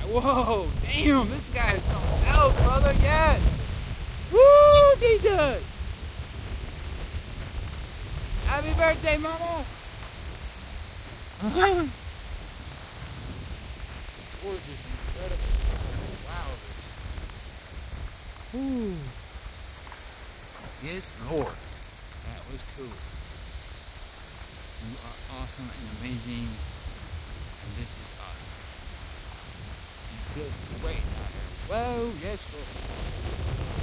Whoa, damn, this guy is something else, brother. Yes. Woo, Jesus. Happy birthday, mama. Gorgeous, incredible. Wow. Woo. Yes, Lord. That was cool. You are awesome and amazing. And this is awesome. It feels great out here. Whoa, yes, Lord.